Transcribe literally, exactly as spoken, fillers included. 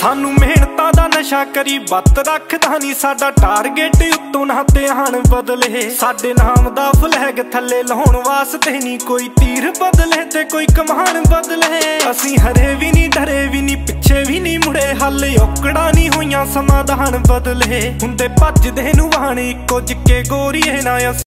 सानू मेहनतां दा नशा करी बत रखदा नी साडा टारगेट उत्तों ना ध्यान बदले। साडे नाम दा फ्लैग थल्ले लाउण वास्ते नी कोई तीर बदले ते कोई कमान बदले। असीं हरे भी नी डरे भी नी पिछे भी नी मुड़े, हाले औकड़ा नी होइयां समाधान बदले। हुंदे भजदे नू वाण इक्को जिक्के गोरीए ना